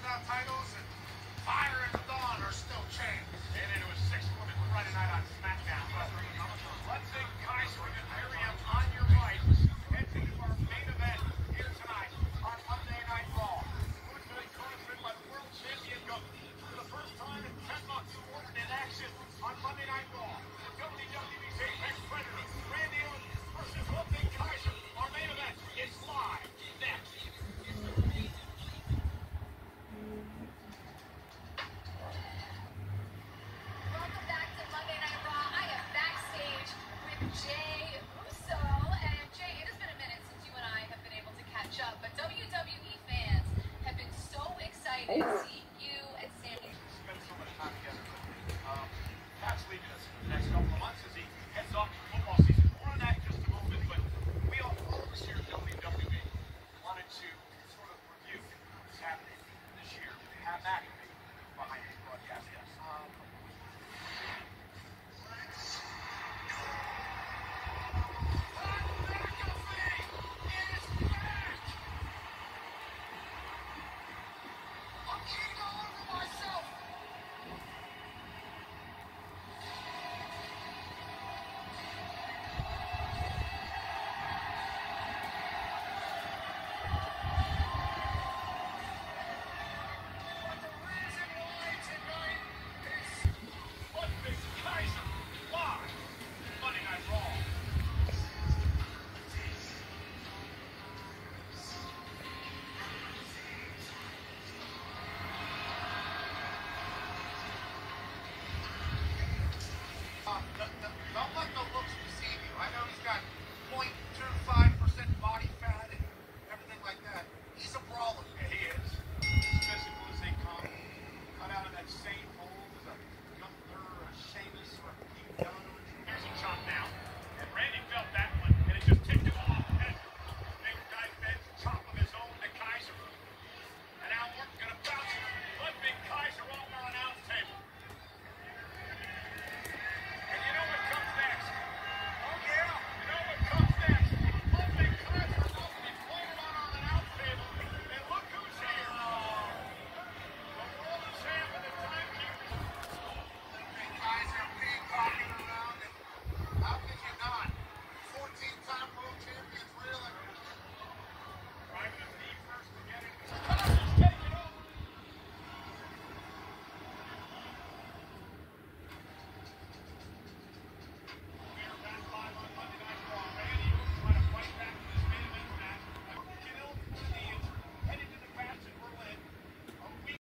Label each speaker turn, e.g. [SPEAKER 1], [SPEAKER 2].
[SPEAKER 1] titles and Fire and Dawn are still chained. And into a 6-woman Friday night on SmackDown. Let's think Kaiser and Miriam on your right. Head to our main event here tonight on Monday Night Raw. Who's going to be by the world champion Guthrie for the first time in 10 months. Ordered in action on Monday Night Raw. The WWE's Apex Predator, Randy Orton versus One Thing Kaiser. Our main event is live next.
[SPEAKER 2] Jay Uso, and Jay, it has been a minute since you and I have been able to catch up, but WWE fans have been so excited to see